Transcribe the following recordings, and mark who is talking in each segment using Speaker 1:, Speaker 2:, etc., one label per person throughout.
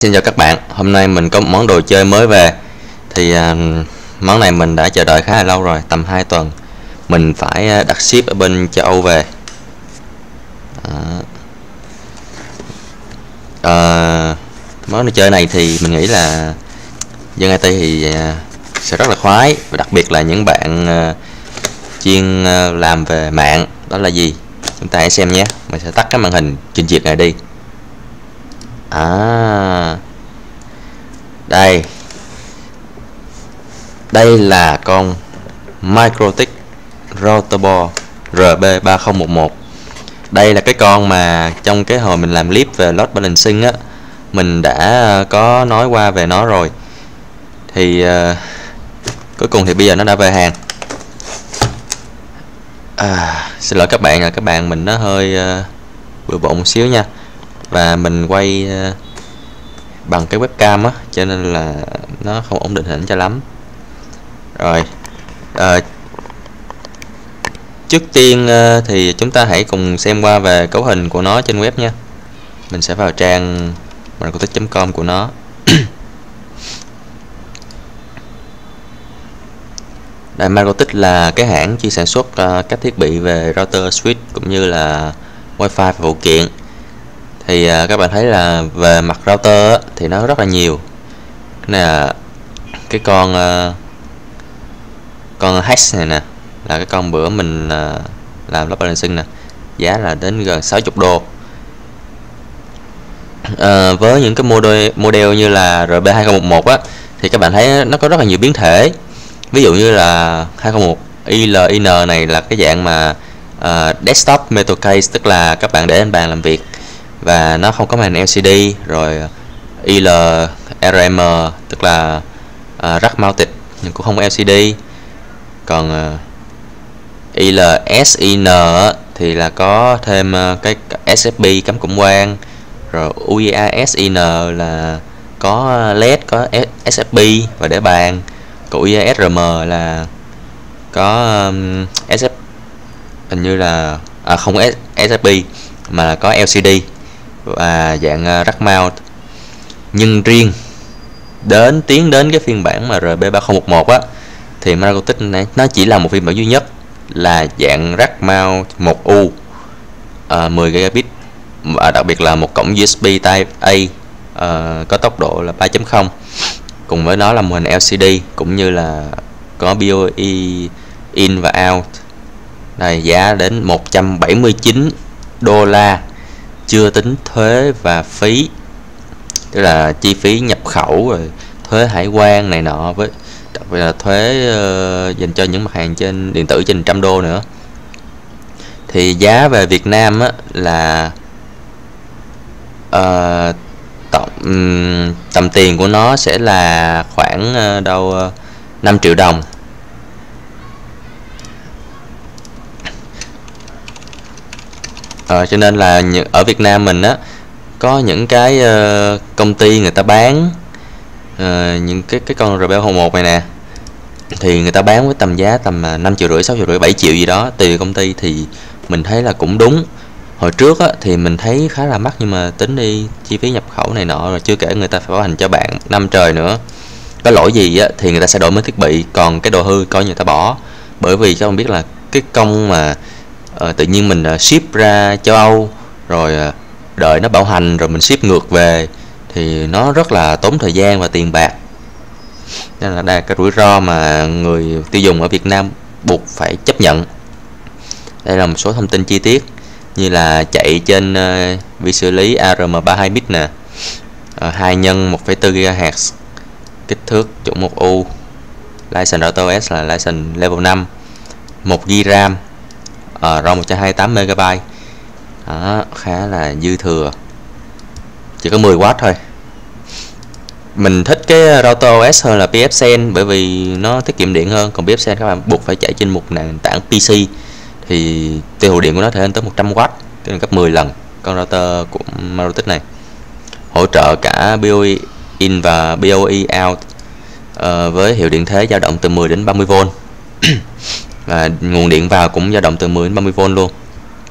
Speaker 1: Xin chào các bạn, hôm nay mình có một món đồ chơi mới về. Thì món này mình đã chờ đợi khá là lâu rồi, tầm 2 tuần. Mình phải đặt ship ở bên châu Âu về. Món đồ chơi này thì mình nghĩ là dân IT thì sẽ rất là khoái. Và đặc biệt là những bạn chuyên làm về mạng. Đó là gì? Chúng ta hãy xem nhé. Mình sẽ tắt cái màn hình trình duyệt này đi. Đây là con MikroTik Router Board RB3011. Đây là cái con mà trong cái hồi mình làm clip về load balancing á, mình đã có nói qua về nó rồi. Thì cuối cùng thì bây giờ nó đã về hàng. Xin lỗi các bạn, các bạn mình nó hơi bừa bộn một xíu nha. Và mình quay bằng cái webcam á, cho nên là nó không ổn định hình cho lắm. Rồi, trước tiên thì chúng ta hãy cùng xem qua về cấu hình của nó trên web nha. Mình sẽ vào trang microtik.com của nó. Đây, MikroTik là cái hãng chuyên sản xuất các thiết bị về router, switch cũng như là wifi và phụ kiện. Thì các bạn thấy là về mặt router thì nó rất là nhiều. Cái này là cái con Hex này nè, là cái con bữa mình làm load balancing nè, giá là đến gần 60 đô. Với những cái model như là RB2011 á, thì các bạn thấy nó có rất là nhiều biến thể. Ví dụ như là 201 ILIN này là cái dạng mà desktop metal case, tức là các bạn để lên bàn làm việc và nó không có màn LCD. Rồi ILRM tức là rack mounted nhưng cũng không có LCD. Còn ILSIN thì là có thêm cái SFP cắm cụm quang. Rồi UIASIN là có LED, có SFP và để bàn. Còn UIASRM là có SF, hình như là không có SFP mà là có LCD và dạng rack mount. Nhưng riêng tiến đến cái phiên bản mà RB3011 á, thì MikroTik này nó chỉ là một phiên bản duy nhất là dạng rack mount 1U 10 gigabit, và đặc biệt là một cổng USB Type A có tốc độ là 3.0, cùng với nó là màn hình LCD cũng như là có BOE in và out. Đây, giá đến 179 đô la chưa tính thuế và phí, tức là chi phí nhập khẩu rồi thuế hải quan này nọ, với đặc biệt là thuế dành cho những mặt hàng trên điện tử trên 100 đô nữa. Thì giá về Việt Nam á, là tầm tiền của nó sẽ là khoảng đâu 5 triệu đồng. Cho nên là ở Việt Nam mình á, có những cái công ty người ta bán những cái con RB01 này nè, thì người ta bán với tầm giá tầm 5 triệu rưỡi, 6 triệu rưỡi, 7 triệu gì đó tùy công ty. Thì mình thấy là cũng đúng. Hồi trước á, thì mình thấy khá là mắc, nhưng mà tính đi chi phí nhập khẩu này nọ, rồi chưa kể người ta phải bảo hành cho bạn năm trời nữa. Có lỗi gì á, thì người ta sẽ đổi mới thiết bị, còn cái đồ hư coi như người ta bỏ. Bởi vì các bạn biết là cái công mà tự nhiên mình ship ra châu Âu rồi đợi nó bảo hành rồi mình ship ngược về thì nó rất là tốn thời gian và tiền bạc. Nên là đây là cái rủi ro mà người tiêu dùng ở Việt Nam buộc phải chấp nhận. Đây là một số thông tin chi tiết, như là chạy trên vi xử lý ARM32 bit nè, 2 x 1,4 GHz, kích thước chuẩn 1U, license RTOS là license level 5, 1 GB RAM, ROM 128 MB. Đó, khá là dư thừa, chỉ có 10W thôi. Mình thích cái router OS hơn là pfSense bởi vì nó tiết kiệm điện hơn. Còn pfSense các bạn buộc phải chạy trên một nền tảng PC thì tiêu thụ điện của nó thể lên tới 100W, tức là gấp 10 lần con router của MikroTik này. Hỗ trợ cả BOE in và BOE out với hiệu điện thế dao động từ 10 đến 30V. Và nguồn điện vào cũng dao động từ 10 đến 30V luôn.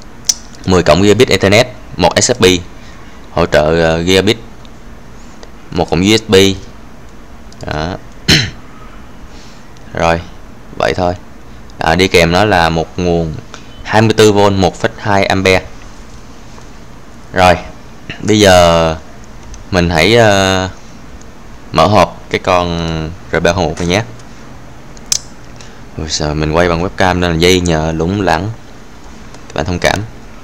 Speaker 1: 10 cộng gigabit Ethernet, một SFP hỗ trợ gigabit một cổng USB. Đó. Rồi vậy thôi. Đi kèm nó là một nguồn 24V 1,2 ampere. Rồi bây giờ mình hãy mở hộp cái con Rebel 1 này nhé. Ôi trời, mình quay bằng webcam nên là dây nhờ lủng lẳng, các bạn thông cảm.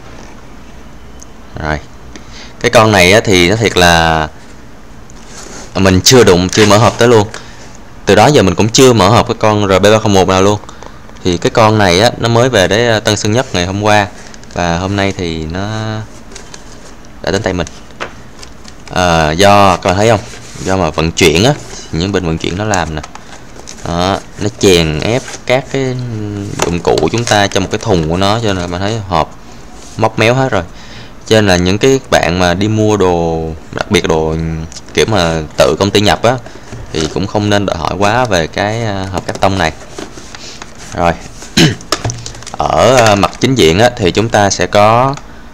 Speaker 1: Rồi cái con này á, thì nó thiệt là mình chưa mở hộp tới luôn. Từ đó giờ mình cũng chưa mở hộp cái con RB301 nào luôn. Thì cái con này á, nó mới về đến Tân Sơn Nhất ngày hôm qua, và hôm nay thì nó đã đến tay mình. Do các bạn thấy không, do mà vận chuyển á, những bên vận chuyển nó làm nè. Đó, nó chèn ép các cái dụng cụ của chúng ta trong một cái thùng của nó, cho nên là bạn thấy hộp móc méo hết rồi. Cho nên là những cái bạn mà đi mua đồ, đặc biệt đồ kiểu mà tự công ty nhập á, thì cũng không nên đòi hỏi quá về cái hộp cắt tông này. Rồi ở mặt chính diện á, thì chúng ta sẽ có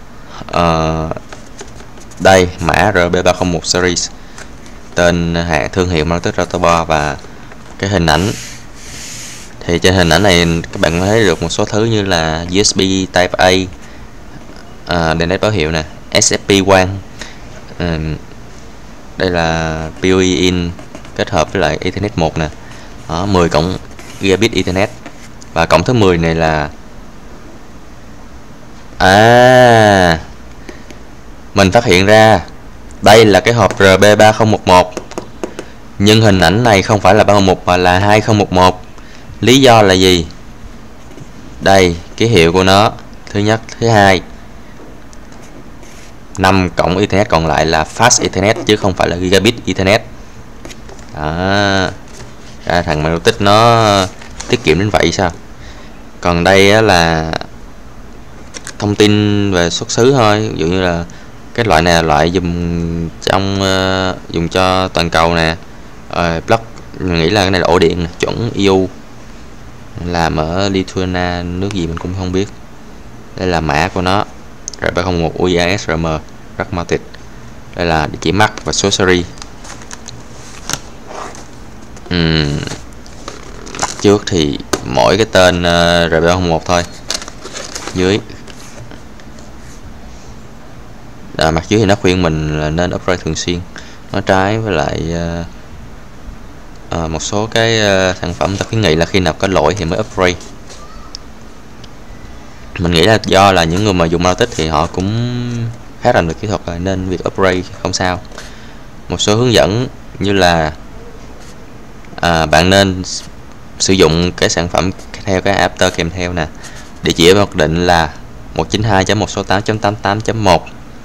Speaker 1: đây mã RB301 series, tên hãng thương hiệu Magnetic Rotoboard, và cái hình ảnh. Thì trên hình ảnh này các bạn thấy được một số thứ như là USB Type A, đèn led báo hiệu nè, SFP quang, đây là PoE in kết hợp với lại Ethernet 1 nè. Đó, 10 cổng gigabit Ethernet, và cổng thứ 10 này là mình phát hiện ra đây là cái hộp RB3011, nhưng hình ảnh này không phải là 311 mà là 2011. Lý do là gì? Đây ký hiệu của nó, thứ nhất, thứ hai, 5 cổng Ethernet còn lại là Fast Ethernet chứ không phải là Gigabit Ethernet. Đó. Thằng Magnetic nó tiết kiệm đến vậy sao? Còn đây á là thông tin về xuất xứ thôi, ví dụ như là cái loại này là loại dùng trong dùng cho toàn cầu nè. Plug mình nghĩ là cái này là ổ điện chuẩn EU, làm ở Lithuania, nước gì mình cũng không biết. Đây là mã của nó, RB01 UISRM Rack Mounted. Đây là địa chỉ MAC và số series. Mặt trước thì mỗi cái tên RB01 thôi. Dưới mặt dưới thì nó khuyên mình là nên upgrade thường xuyên. Nó trái với lại một số cái sản phẩm ta khuyến nghị là khi nào có lỗi thì mới upgrade. Mình nghĩ là do là những người mà dùng Magnetic thì họ cũng khá rành về kỹ thuật rồi, nên việc upgrade không sao. Một số hướng dẫn như là bạn nên sử dụng cái sản phẩm theo cái adapter kèm theo nè. Địa chỉ mặc định là 192.168.88.1,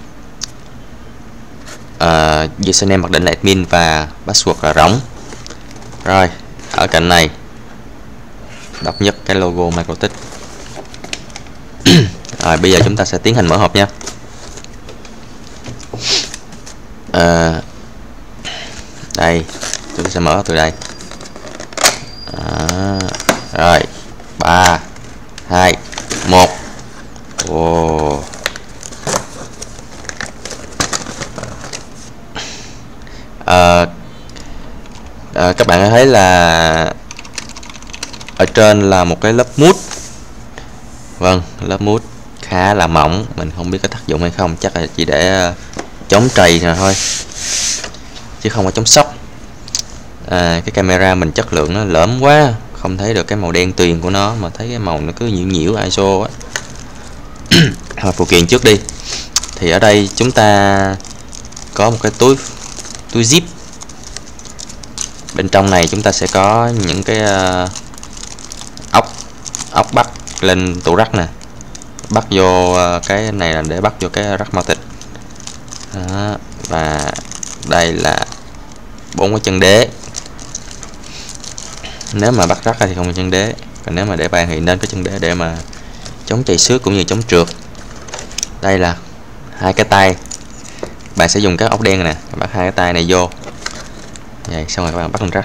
Speaker 1: username mặc định là admin và password là rỗng. Rồi ở cạnh này độc nhất cái logo Magnetic. Rồi bây giờ chúng ta sẽ tiến hành mở hộp nha. Đây chúng ta sẽ mở từ đây. Rồi 3 2 1. Các bạn thấy là ở trên là một cái lớp mút. Vâng, lớp mút khá là mỏng, mình không biết có tác dụng hay không, chắc là chỉ để chống trầy rồi thôi chứ không có chống sốc. Cái camera mình chất lượng nó lởm quá, không thấy được cái màu đen tuyền của nó, mà thấy cái màu nó cứ nhiễu nhiễu ISO á. Hồi phụ kiện trước đi. Thì ở đây chúng ta có một cái túi zip. Bên trong này chúng ta sẽ có những cái ốc bắt lên tủ rắc nè, bắt vô cái này là để bắt vô cái rack mounted. Đó, và đây là 4 cái chân đế. Nếu mà bắt rắc thì không có chân đế, còn nếu mà để bàn thì nên có chân đế để mà chống chảy xước cũng như chống trượt. Đây là 2 cái tay, bạn sẽ dùng các ốc đen nè, bắt 2 cái tay này vô vậy, xong rồi các bạn bắt lên rắc.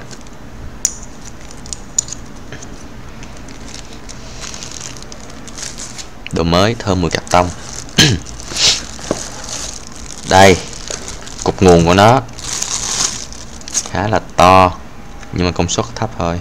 Speaker 1: Đồ mới thơm mùi cạc tông.
Speaker 2: Đây, cục nguồn của nó.
Speaker 1: khá là to nhưng mà công suất thấp thôi.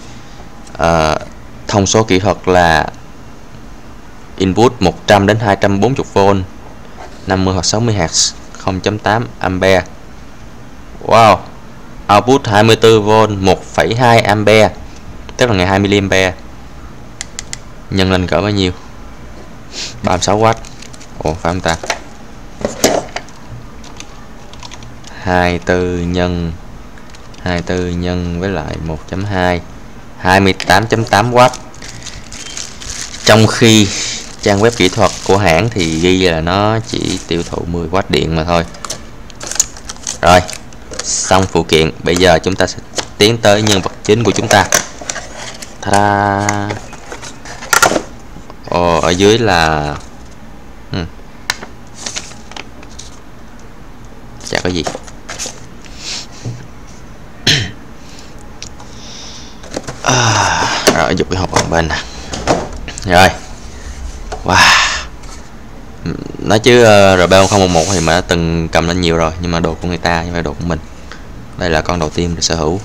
Speaker 1: Thông số kỹ thuật là input 100 đến 240V, 50 hoặc 60Hz, 0.8 ampere. Wow. Output 24V, 1,2 ampere, tức là ngày 20 mA. Nhân lên cỡ bao nhiêu? 36W. Ồ, phải không ta? 24 nhân với lại 1.2, 28.8W. Trong khi trang web kỹ thuật của hãng thì ghi là nó chỉ tiêu thụ 10W điện mà thôi. Rồi, xong phụ kiện. Bây giờ chúng ta sẽ tiến tới nhân vật chính của chúng ta. Ta-da! Ồ, ở dưới là chả có gì. Rồi, dục cái hộp ở bên nè. Rồi. Wow. Nói chứ Rebel 011 thì mà đã từng cầm lên nhiều rồi, nhưng mà đồ của người ta chứ không phải đồ của mình. Đây là con đầu tiên để sở hữu.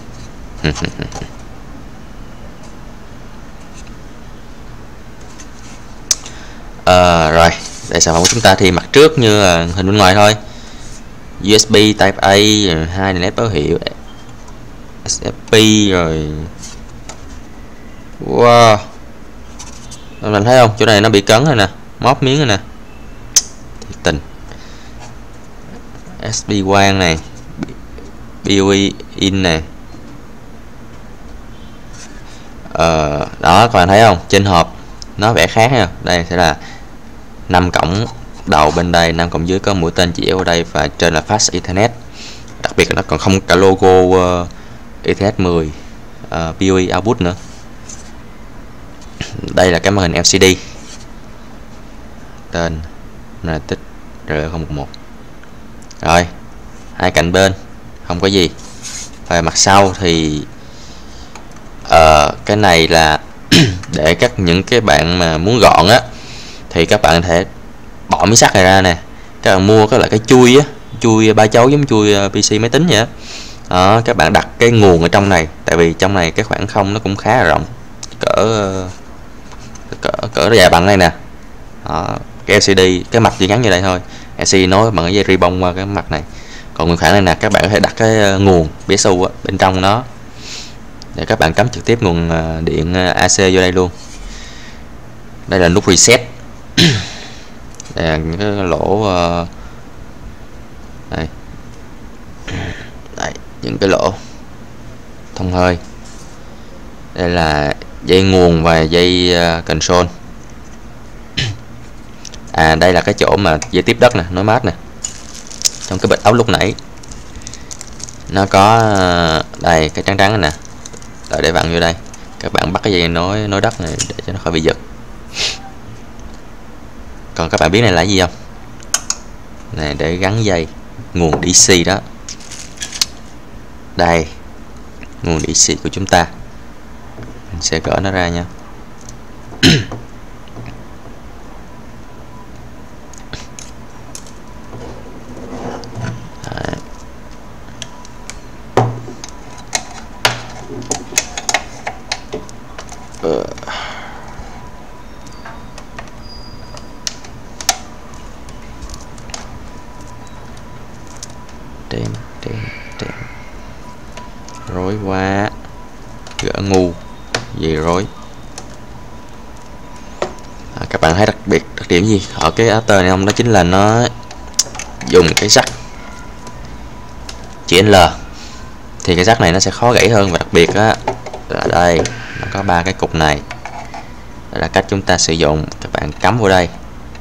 Speaker 1: Rồi, đây sản phẩm của chúng ta thì mặt trước như hình bên ngoài thôi. USB Type A, 2 nét báo hiệu, SFP rồi. Wow. Mình thấy không? Chỗ này nó bị cấn rồi nè, móp miếng rồi nè. Thiệt tình. SD quang này, BOE in này. Đó, các bạn thấy không? Trên hộp nó vẽ khác nha. Đây sẽ là 5 cổng đầu bên đây, 5 cổng dưới có mũi tên chỉ ở đây và trên là Fast Ethernet. Đặc biệt là nó còn không cả logo Ethernet 10 BOE output nữa. Đây là cái màn hình LCD. Tên là tích R011. Rồi, hai cạnh bên không có gì. Và mặt sau thì cái này là để những cái bạn mà muốn gọn á thì các bạn có thể bỏ miếng sắt này ra nè. Các bạn mua cái loại cái chui á, chui ba chấu giống chui PC máy tính vậy á. Đó, các bạn đặt cái nguồn ở trong này, tại vì trong này cái khoảng không nó cũng khá là rộng, cỡ dài bằng này nè. Đó, cái LCD cái mặt chỉ ngắn như đây thôi, LCD nối bằng cái dây ribbon qua cái mặt này. Còn nguyên khoảng này nè, các bạn có thể đặt cái nguồn PSU bên trong nó để các bạn cắm trực tiếp nguồn điện AC vô đây luôn. Đây là nút reset. Đây là những cái lỗ đây. Đây, những cái lỗ thông hơi. Đây là dây nguồn và dây console. Đây là cái chỗ mà dây tiếp đất nè, nối mát nè. Trong cái bịch ống lúc nãy nó có đây cái trắng trắng này nè, để vặn vô đây. Các bạn bắt cái dây nối đất này để cho nó khỏi bị giật. Còn các bạn biết này là gì không? Này để gắn dây nguồn DC đó. Đây, nguồn DC của chúng ta. Mình sẽ gỡ nó ra nha. Rối quá, gỡ ngu gì rối. Các bạn thấy đặc điểm gì ở cái adapter này không? Đó chính là nó dùng cái jack chữ L, thì cái jack này nó sẽ khó gãy hơn. Và đặc biệt á là đây nó có 3 cái cục này. Đây là cách chúng ta sử dụng. Các bạn cắm vô đây.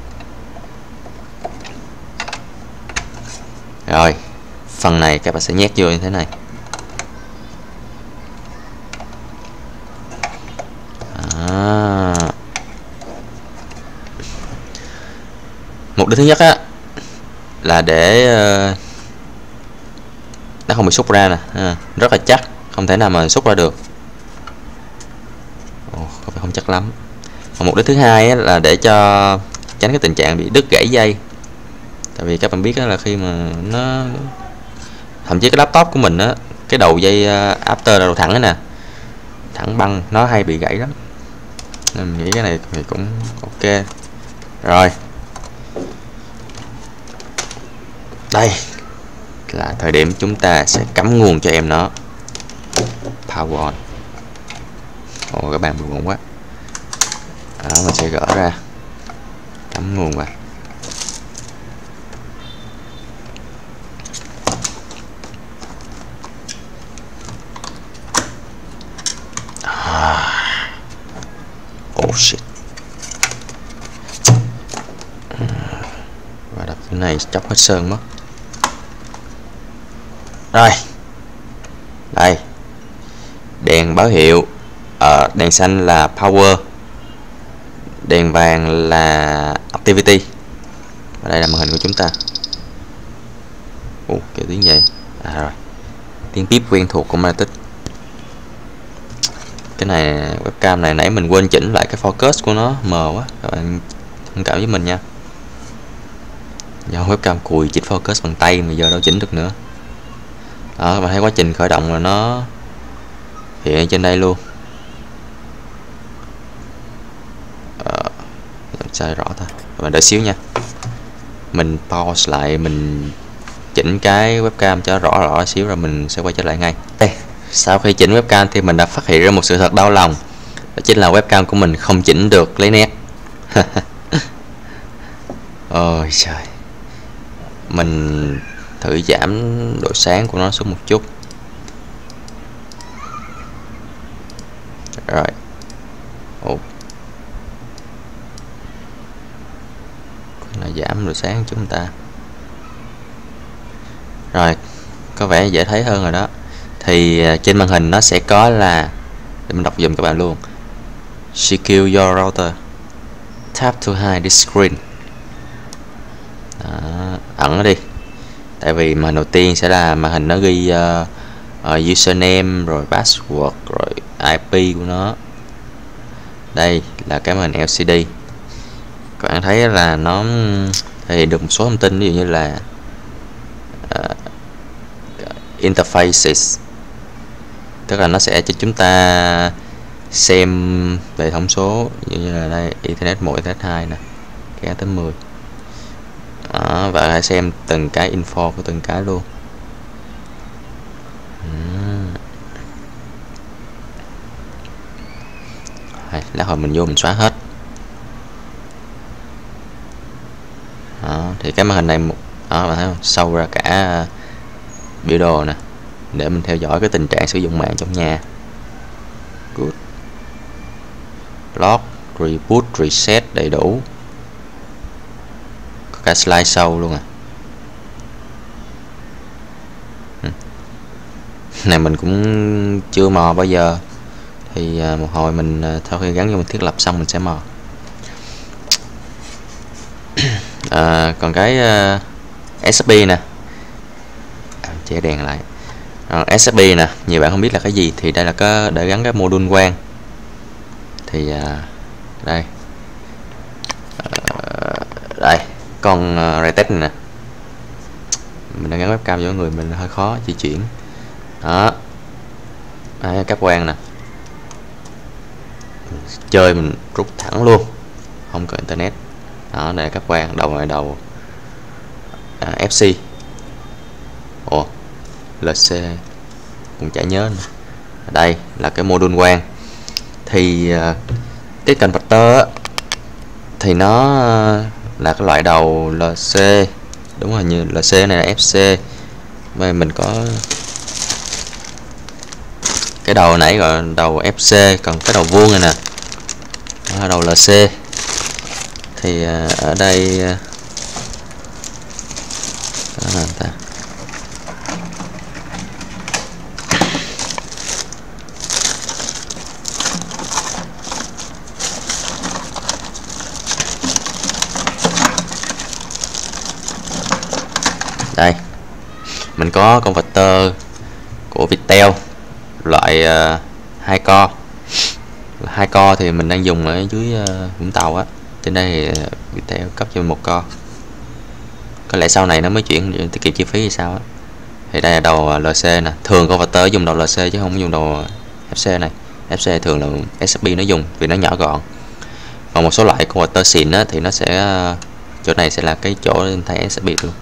Speaker 1: Rồi, phần này các bạn sẽ nhét vô như thế này. Mục đích thứ nhất á là để nó không bị xúc ra nè, rất là chắc, không thể nào mà xúc ra được. Không chắc lắm. Còn mục đích thứ hai á, là để cho tránh cái tình trạng bị đứt gãy dây. Tại vì các bạn biết là khi mà nó thậm chí cái laptop của mình á cái đầu dây after là đầu thẳng đó nè, thẳng băng nó hay bị gãy lắm, nên mình nghĩ cái này thì cũng ok. Rồi đây là thời điểm chúng ta sẽ cắm nguồn cho em nó. Power on. Ồ, các bạn buồn ngủ quá. Đó, mình sẽ gỡ ra, cắm nguồn vào. Oh shit. Và đập cái này chóc hết sơn mất. Rồi đây, đèn báo hiệu, đèn xanh là power, đèn vàng là activity, và đây là màn hình của chúng ta. Kiểu tiếng vậy rồi, tiếng bíp quen thuộc của Matic. Cái này webcam này nãy mình quên chỉnh lại cái focus của nó mờ quá, các bạn thông cảm với mình nha. Do webcam cùi chỉnh focus bằng tay mà giờ đâu chỉnh được nữa. Đó, các bạn thấy quá trình khởi động là nó hiện trên đây luôn. Sai rõ thôi, các bạn đợi xíu nha. Mình pause lại, mình chỉnh cái webcam cho rõ rõ xíu rồi mình sẽ quay trở lại ngay. Đây, sau khi chỉnh webcam thì mình đã phát hiện ra một sự thật đau lòng, đó chính là webcam của mình không chỉnh được lấy nét. Ôi trời, mình thử giảm độ sáng của nó xuống một chút. Rồi. Là giảm độ sáng chúng ta. Rồi, có vẻ dễ thấy hơn rồi đó. Thì trên màn hình nó sẽ có là, để mình đọc dùm các bạn luôn: Secure your router, tap to hide this screen. Đó, ẩn nó đi. Tại vì màn đầu tiên sẽ là màn hình nó ghi username rồi password rồi IP của nó. Đây là cái màn hình LCD. Các bạn thấy là nó thể hiện được một số thông tin, ví dụ như là interfaces, tức là nó sẽ cho chúng ta xem về thông số, như là đây Ethernet 1, Ethernet 2 nè, kéo tới 10. Đó, và hãy xem từng cái info của từng cái luôn. Lát hồi mình vô mình xóa hết. Đó, thì cái màn hình này đó, bạn thấy không? Sâu ra cả biểu đồ nè, để mình theo dõi cái tình trạng sử dụng mạng trong nhà. Good. Log, reboot, reset đầy đủ. Có cả slide sâu luôn à. Này mình cũng chưa mò bao giờ. Thì một hồi mình sau khi gắn vô mình thiết lập xong mình sẽ mò. Còn cái SSB nè, che đèn lại. SSB nè, nhiều bạn không biết là cái gì, thì đây là cái để gắn cái module quang. Thì đây đây con Retest này nè, mình đang gắn webcam vô người mình hơi khó di chuyển. Đó, đây, cáp quang nè, chơi mình rút thẳng luôn, không cần internet. Đó, đây là cáp quang đầu ngoài đầu FC. LC cũng chả nhớ nữa. Đây là cái module quang. Thì cái converter thì nó là cái loại đầu LC, đúng rồi, như LC này là FC. Và mình có cái đầu nãy gọi là đầu FC, còn cái đầu vuông này nè đó là đầu LC. Thì ở đây đó là ta. Đây mình có converter của Viettel loại 2 core. 2 core thì mình đang dùng ở dưới Vũng Tàu á. Trên đây thì Viettel cấp cho mình 1 core. Có lẽ sau này nó mới chuyển tiết kiệm chi phí hay sao á. Thì đây là đầu LC nè, thường converter dùng đầu LC chứ không dùng đầu FC này. FC thường là SSB nó dùng vì nó nhỏ gọn. Còn một số loại converter xịn á, thì nó sẽ chỗ này sẽ là cái chỗ thay SSB luôn.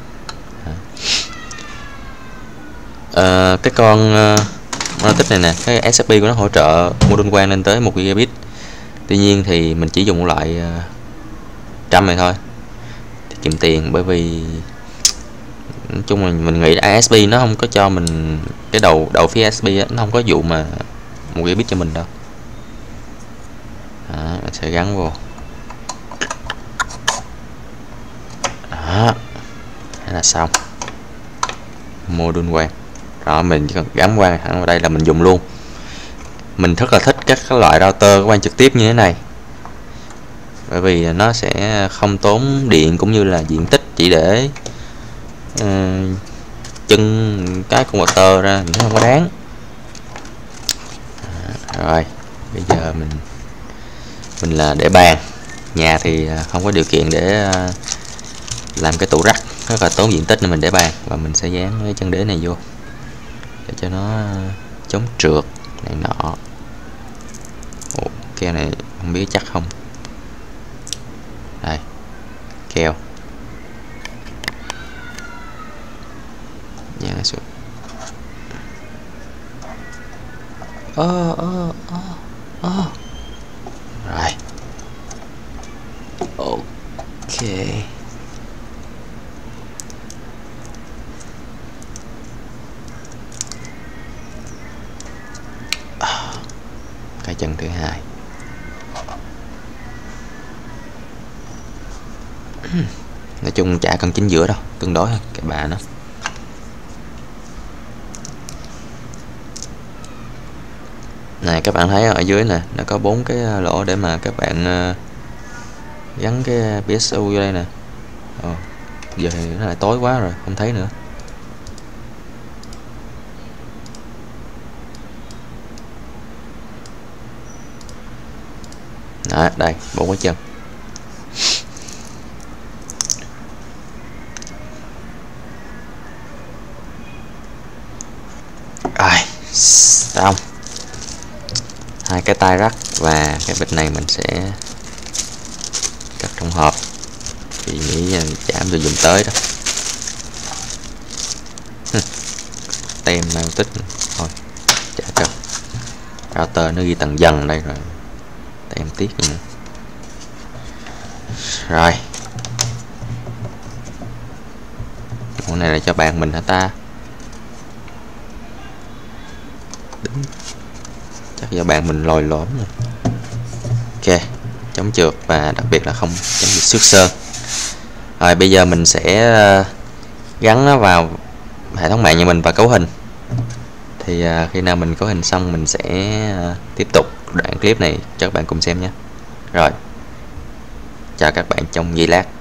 Speaker 1: Cái con tích này nè, cái SSB của nó hỗ trợ module quang lên tới 1 gigabit. Tuy nhiên thì mình chỉ dùng loại trăm này thôi thì kiếm tiền, bởi vì nói chung là mình nghĩ ISP nó không có cho mình cái đầu phía ISP á, nó không có vụ mà 1 gigabit cho mình đâu. Đó, mình sẽ gắn vô. Đó, thế là xong module quang. Đó, mình chỉ cần gắn quang hẳn vào đây là mình dùng luôn. Mình rất là thích các loại router quang trực tiếp như thế này, bởi vì nó sẽ không tốn điện cũng như là diện tích, chỉ để chân cái converter ra mình thấy không có đáng. Rồi bây giờ mình là để bàn. Nhà thì không có điều kiện để làm cái tủ rắc rất là tốn diện tích, nên mình để bàn và mình sẽ dán cái chân đế này vô để cho nó chống trượt này nọ. Keo này không biết chắc không. Đây, keo dán xuống. Rồi, ok. Cái chân thứ hai. Nói chung chả cần chính giữa đâu, tương đối thôi cái bà nó. Này các bạn thấy ở dưới nè, nó có 4 cái lỗ để mà các bạn gắn cái PSU vô đây nè. Giờ thì nó lại tối quá rồi, không thấy nữa. Đó, đây 4 cái chân. Rồi, xong. 2 cái tai rắc và cái bịch này mình sẽ cất trong hộp, vì nghĩ chạm rồi dùng tới đó. Tem mau tích thôi, chả cần. Router nó ghi tầng dần đây rồi, tem tiếc nữa. Rồi, con này là cho bạn mình hả ta? Đúng. Chắc do bạn mình lồi lõm rồi. Ok, chống trượt và đặc biệt là không chống bị xước sơn. Rồi bây giờ mình sẽ gắn nó vào hệ thống mạng nhà mình và cấu hình. Thì khi nào mình cấu hình xong mình sẽ tiếp tục đoạn clip này cho các bạn cùng xem nhé. Rồi, chào các bạn trong giây lát.